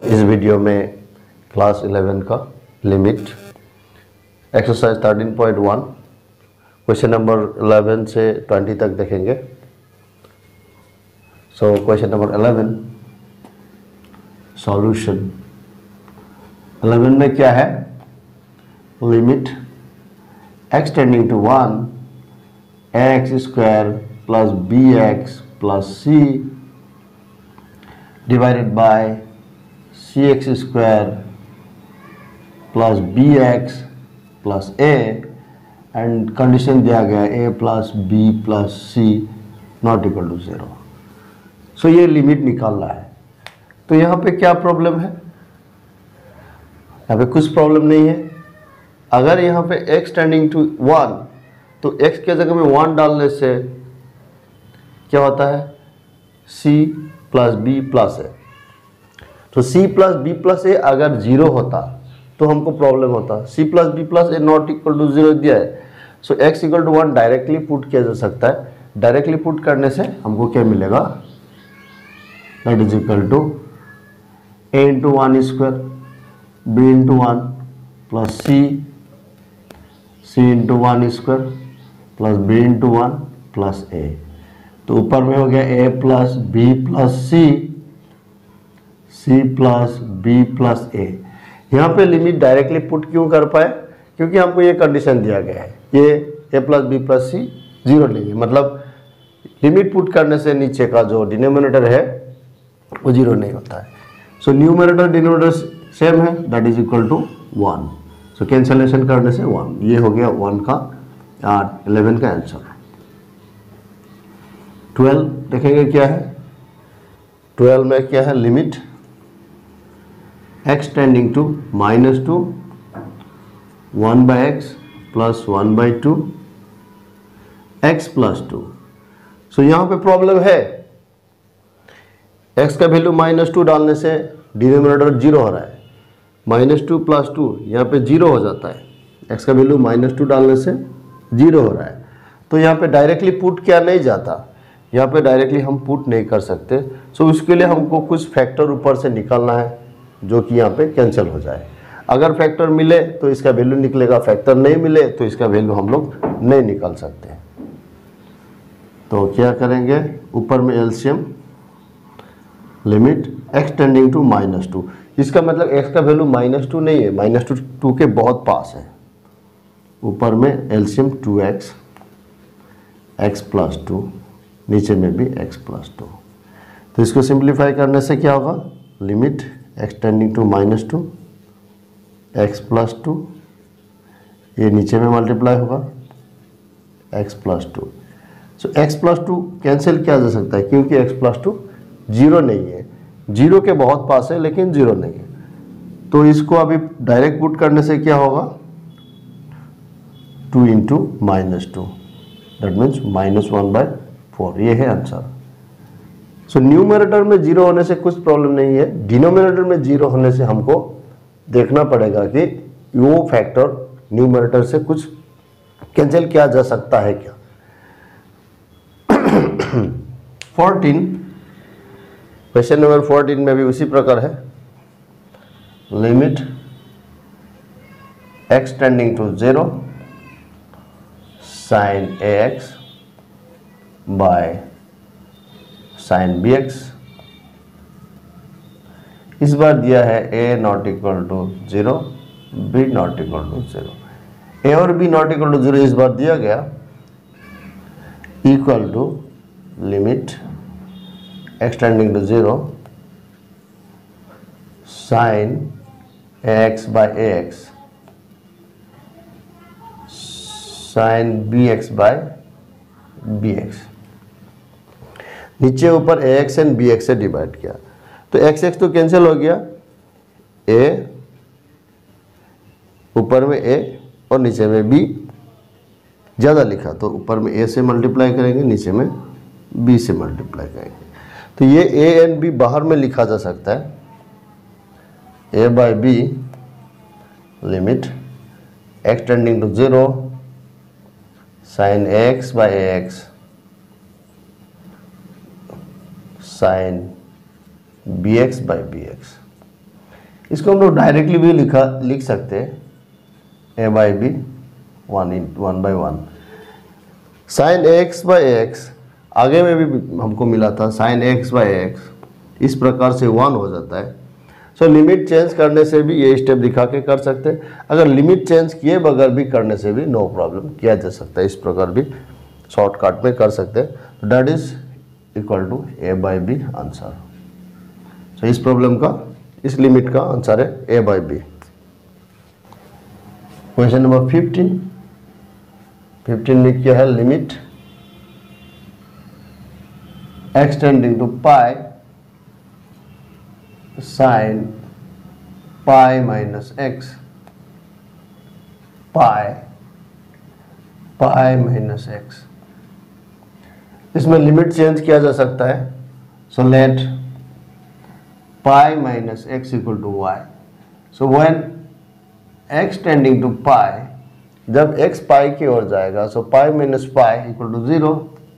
इस वीडियो में क्लास 11 का लिमिट एक्सरसाइज 13.1 क्वेश्चन नंबर 11 से 20 तक देखेंगे। So question number 11 solution. 11 में क्या है? Limit x tending to 1 x square plus bx plus c divided by cx square plus bx plus a and condition दिया गया a plus b plus c not equal to 0। So ये limit निकालना है। तो यहाँ पे क्या प्रॉब्लम है? यहाँ पे कुछ प्रॉब्लम नहीं है। अगर यहाँ पे x टेंडिंग टू 1 तो x के जगह में 1 डालने से क्या होता है? c plus b plus a। तो c plus b plus a अगर 0 होता तो हमको प्रॉब्लम होता। c plus b plus a not equal to 0 दिया है। So x equal to 1 directly put किया जा सकता है। डायरेक्टली पुट करने से हमको क्या मिलेगा? That is equal to a into 1 square b into 1 plus c into 1 square plus b into 1 plus a। तो ऊपर में हो गया a plus b plus c plus b plus a। यहाँ पे लिमिट डायरेक्टली पुट क्यों कर पाए? क्योंकि हमको ये कंडीशन दिया गया है, ये a plus b plus c 0 नहीं है। मतलब लिमिट पुट करने से नीचे का जो डिनोमिनेटर है वो 0 नहीं होता है। सो न्यूमरेटर डिनोमिनेटर सेम है, that is equal to 1। So cancellation करने से 1, ये हो गया 1 का 11 का आंसर। 12 देखेंगे क्या है। 12 में क्या है? Limit x tending to -2 1 by x plus 1 by 2 x plus 2। So यहाँ पे प्रॉब्लम है, x का वैल्यू -2 डालने से डिनोमिनेटर 0 हो रहा है। -2 प्लस 2 यहाँ पे 0 हो जाता है। x का वैल्यू -2 डालने से 0 हो रहा है। तो यहाँ पे डायरेक्टली पुट किया नहीं जाता, यहाँ पे डायरेक्टली हम पुट नहीं कर सकते। सो उसके लिए हमको कुछ फैक्टर ऊपर से निकालना है जो कि यहाँ पे कैंसिल हो जाए। अगर फैक्टर मिले तो इसका वैल्यू निकलेगा, फैक्टर नहीं मिले तो इसका वैल्यू हम लोग नहीं निकाल सकते। तो क्या करेंगे? ऊपर में LCM limit x tending to -2। इसका मतलब x का वैल्यू -2 नहीं है, -2 के बहुत पास है। ऊपर में एलसीएम 2x x प्लस 2, नीचे में भी x प्लस 2। तो इसको सिंप्लीफाई करने से क्या होगा? Limit x tending to -2 x plus 2, ये नीचे में मल्टीप्लाई होगा x plus 2। So x plus 2 cancel किया जा सकता है क्योंकि x प्लस 2 0 नहीं है। 0 के बहुत पास है लेकिन 0 नहीं है। तो इसको अभी डायरेक्ट पुट करने से क्या होगा? 2 इंटू -2, दैट मीन्स -1/4। ये है आंसर। सो न्यूमरेटर में 0 होने से कुछ प्रॉब्लम नहीं है, डिनोमिनेटर में 0 होने से हमको देखना पड़ेगा कि वो फैक्टर न्यूमरेटर से कुछ कैंसिल किया जा सकता है क्या। 14 क्वेश्चन नंबर 14 में भी उसी प्रकार है। Limit x tending to 0 sine ax by sine bx। इस बार दिया है a not equal to 0 b not equal to 0। a और b नॉट इक्वल टू 0 इस बार दिया गया। Equal to limit x tending to 0 sine ax by ax sine bx by bx। नीचे ऊपर ax एंड bx से डिवाइड किया तो x तो कैंसिल हो गया। a ऊपर में a और नीचे में b ज़्यादा लिखा तो ऊपर में a से मल्टीप्लाई करेंगे, नीचे में b से मल्टीप्लाई करेंगे। तो ये a एंड b बाहर में लिखा जा सकता है। a by b limit x tending to 0 sine ax by ax sine bx by bx। इसको हम लोग डायरेक्टली भी लिख सकते हैं a by b 1/1 sine x by x, आगे में भी हमको मिला था साइन एक्स बाई एक्स, इस प्रकार से 1 हो जाता है। सो लिमिट चेंज करने से भी ये स्टेप दिखा के कर सकते हैं, अगर लिमिट चेंज किए बगैर भी करने से भी नो प्रॉब्लम, किया जा सकता है, इस प्रकार भी शॉर्टकट में कर सकते हैं। तो that is equal to a by b answer. So इस प्रॉब्लम का, इस लिमिट का आंसर है a by b. Question number 15 में क्या है, limit x tending to pi sine pi minus x pi minus x. इसमें लिमिट चेंज किया जा सकता है। So let pi minus x equal to y. So when x tending to pi, जब x pi की ओर जाएगा, सो पाई minus pi equal to 0,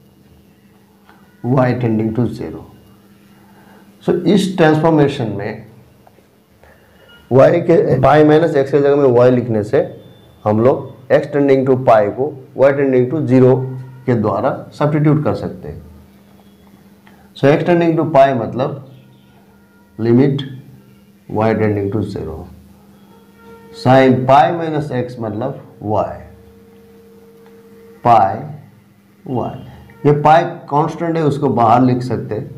y tending to 0। So इस ट्रांसफॉर्मेशन में y के पाई माइनस एक्स के जगह में y लिखने से हम लोग x टेंडिंग टू पाई को y टेंडिंग टू 0 के द्वारा सब्स्टिट्यूट कर सकते हैं। So x tending to pi मतलब limit y tending to 0, sine pi minus x मतलब y, पाई y। ये पाई कांस्टेंट है, उसको बाहर लिख सकते हैं,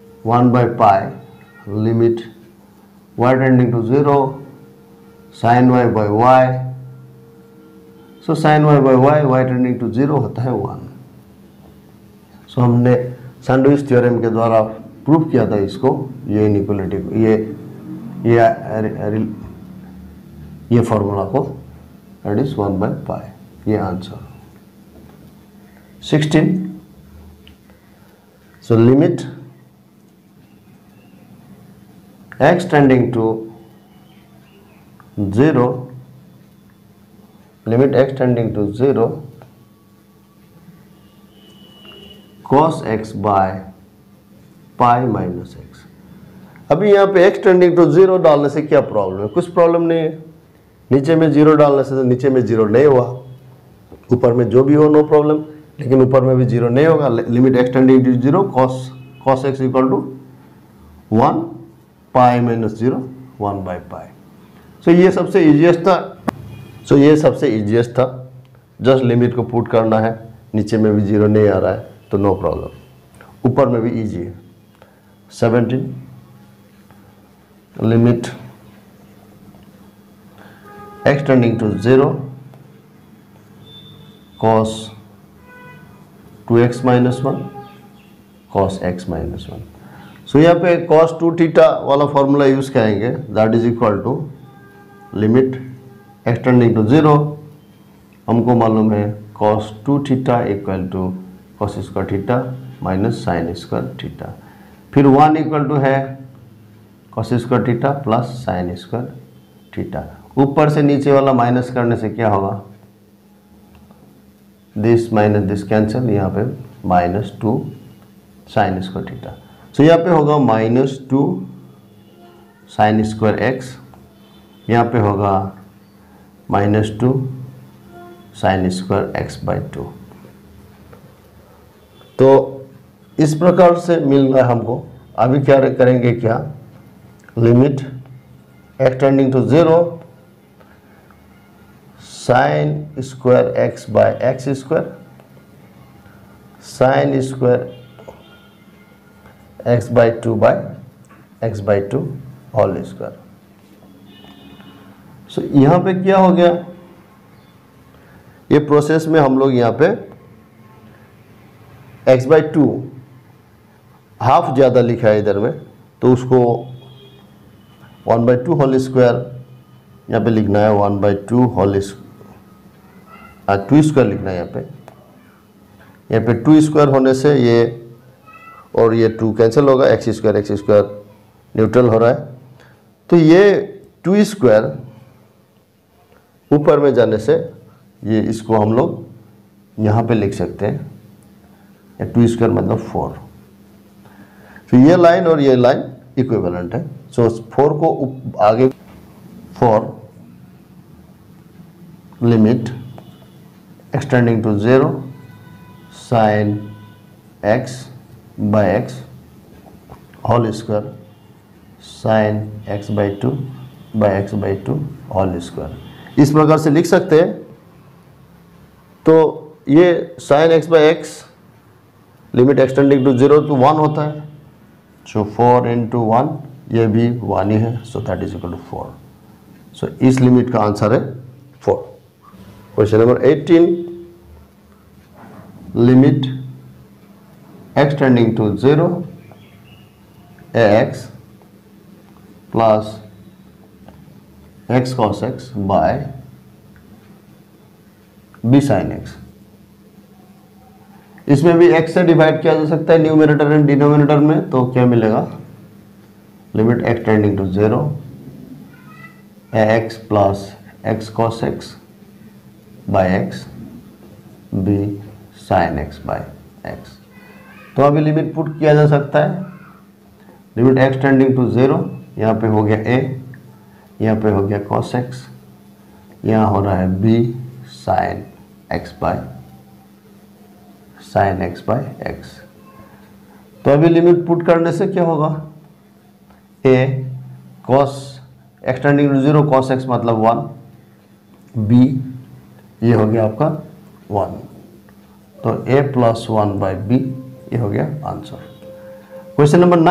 1/पाई limit y tending to 0 sine y by y। So sine y by y tending to 0 होता है 1। सो हमने सैंडविच थ्योरम के द्वारा प्रूव किया था इसको, ये इनइक्वालिटी को, ये फॉर्मूला को, दैट इज 1/पाई, ये answer. 16, so limit x tending to 0, limit x tending to 0 cos x by pi minus x. अभी यहाँ पे x टेंडिंग टू 0 डालने से क्या प्रॉब्लम है, कुछ प्रॉब्लम नहीं है। नीचे में 0 डालने से तो नीचे में 0 नहीं हुआ, ऊपर में जो भी हो नो प्रॉब्लम, लेकिन ऊपर में भी 0 नहीं होगा। Limit x tending to 0 cos x equal to 1 pi minus 0 1/पाई। सो ये सबसे इजीएस्ट था, जस्ट लिमिट को पुट करना है, नीचे में भी 0 नहीं आ रहा है तो नो प्रॉब्लम, ऊपर में भी इजी है। 17, limit x tending to 0 cos 2x minus 1 cos x minus 1। So यहाँ पे cos 2 थीटा वाला फॉर्मूला यूज करेंगे, that is equal to limit x tending to 0, हमको मालूम है cos 2 theta equal to cos square theta minus sine square theta, फिर 1 equal to है cos square theta plus sine square theta. ऊपर से नीचे वाला माइनस करने से क्या होगा, दिस माइनस दिस कैंसिल, यहाँ पे -2 साइन स्क्वायर थीटा। सो यहाँ पे होगा -2 साइन स्क्वायर एक्स, यहाँ पे होगा -2 साइन स्क्वायर एक्स बाई 2। तो इस प्रकार से मिल रहा है हमको। अभी क्या करेंगे, क्या limit x tending to 0 sine square x by x square sine square x by 2 by x by 2 whole square. So यहाँ पे क्या हो गया, ये प्रोसेस में हम लोग यहाँ पे x बाई 2 हाफ ज़्यादा लिखा है इधर में, तो उसको 1/2 होल स्क्वायर यहाँ पे लिखना है, 1/2 होल 2 स्क्वायर लिखना है यहाँ पे 2 स्क्वायर होने से ये और ये 2 कैंसिल होगा, एक्स स्क्वायर न्यूट्रल हो रहा है। तो ये 2 स्क्वायर ऊपर में जाने से ये इसको हम लोग यहाँ पे लिख सकते हैं, 2 स्क्वायर मतलब 4। तो ये लाइन और ये लाइन इक्विवेलेंट है। सो 4 को आगे, for limit extending to 0 sine x by x whole square sine x by 2 by x by 2 whole square, इस प्रकार से लिख सकते हैं। तो ये sine x by x limit extending to 0 to 1 होता है, सो 4 into 1, ये भी 1 ही है, so that is equal to 4। So इस लिमिट का आंसर है 4। Question number 18, limit extending to 0 ax plus x cos x by b sin x। इसमें भी x से डिवाइड किया जा सकता है न्यूमरेटर एंड डिनोमिनेटर में, तो क्या मिलेगा, limit extending to 0 ax plus x cos x by x b sin x by x। तो अभी लिमिट पुट किया जा सकता है, लिमिट एक्सटेंडिंग टू 0, यहाँ पे हो गया a, यहाँ पे हो गया cos x, यहाँ हो रहा है b sin x by sin x by x। तो अभी लिमिट पुट करने से क्या होगा, a cos x tending to 0 cos x मतलब 1, b ये हो गया आपका 1, तो a प्लस 1 बाई b ये हो गया आंसर। क्वेश्चन नंबर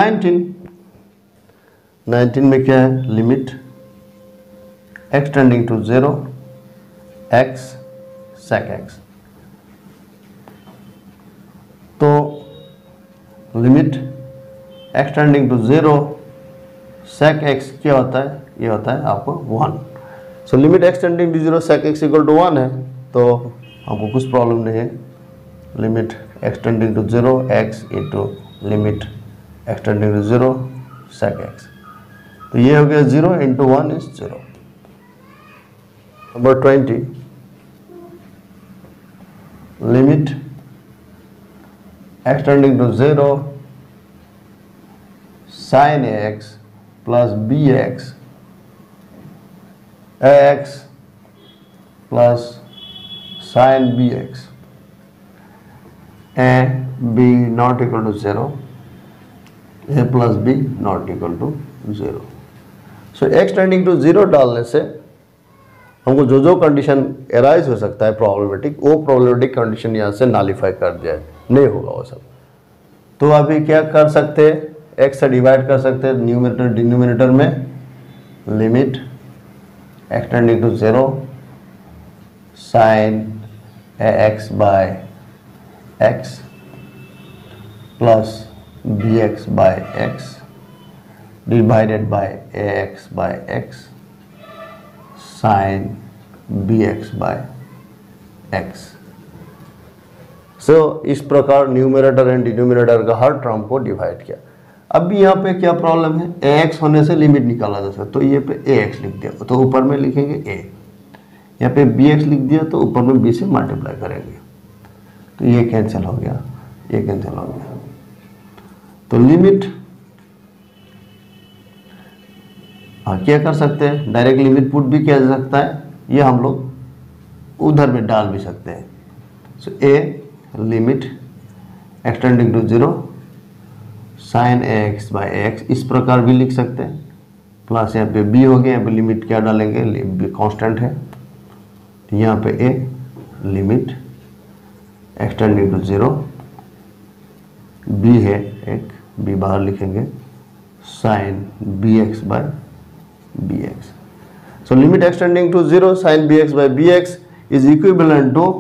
19 में क्या है, limit extending to 0 x sec x। तो limit extending to 0 sec x क्या होता है, ये होता है आपको 1। So limit extending to 0 sec x equal to 1 है, तो हमको कुछ प्रॉब्लम नहीं है। Limit extending to 0 x into limit extending to 0 sec x, तो ये हो गया 0 into 1 is 0। Number 20, limit extending to 0 sin ax plus bx ax plus sin bx a b not equal to 0, a plus b not equal to 0। So extending to 0 डालने से हमको जो जो condition arise हो सकता है प्रॉब्लमेटिक, वो problematic condition यहाँ से नालिफाई कर दिया, नहीं होगा वो सब। तो अभी क्या कर सकते हैं, x से डिवाइड कर सकते हैं न्यूमरेटर डिनोमिनेटर में, limit extending to 0 sine ax by x plus bx by x divided by ax by x sine bx by x। So इस प्रकार न्यूमरेटर एंड डिनोमिनेटर का हर टर्म को डिवाइड किया। अब भी यहाँ पे क्या प्रॉब्लम है, ax होने से लिमिट निकाला जा सकता है, तो ये पे ax लिख दिया तो ऊपर में लिखेंगे a, यहाँ पे bx लिख दिया तो ऊपर में b से मल्टीप्लाई करेंगे, तो ये कैंसिल हो गया, ये कैंसिल हो गया। तो लिमिट क्या कर सकते हैं, डायरेक्ट लिमिट पुट भी किया जा सकता है, ये हम लोग उधर में डाल भी सकते हैं। So a limit extending to 0 sine ax by x, इस प्रकार भी लिख सकते हैं, प्लस यहाँ पे b हो गया, यहाँ पे लिमिट क्या डालेंगे, b कांस्टेंट है, यहाँ पे a limit extending to 0, b है एक, b बाहर लिखेंगे, sine bx by bx। So limit extending to 0 sine bx by bx is equivalent to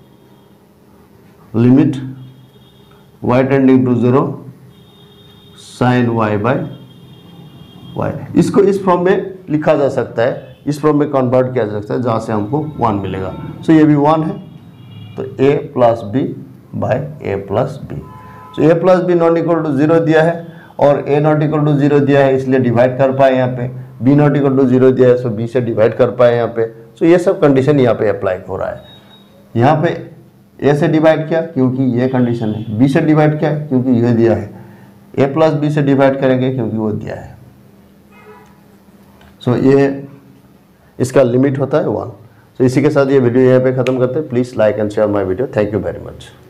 limit y tending to 0 sine y by y। इसको इस form में लिखा जा सकता है, इस फॉर्म में कन्वर्ट किया जा सकता है जहाँ से हमको 1 मिलेगा। सो ये भी 1 है, तो a plus b by a plus b। So a plus b not equal to 0 दिया है और a नॉट इक्वल टू 0 दिया है, इसलिए डिवाइड कर पाए यहाँ पे, b नॉट इक्वल टू 0 दिया है, सो b से डिवाइड कर पाए यहाँ पे। सो ये सब कंडीशन यहाँ पे अप्लाई हो रहा है। यहाँ पे a से डिवाइड किया क्योंकि ये कंडीशन है, b से डिवाइड किया क्योंकि ये दिया है, a प्लस b से डिवाइड करेंगे क्योंकि वो दिया है। सो ये इसका लिमिट होता है 1। तो इसी के साथ ये वीडियो यहाँ पे ख़त्म करते हैं। Please like and share my video. Thank you very much.